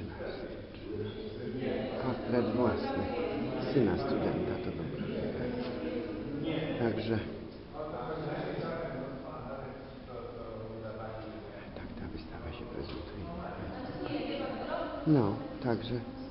Portret własny syna studenta to dobrze. Także tak ta wystawa się prezentuje. No, także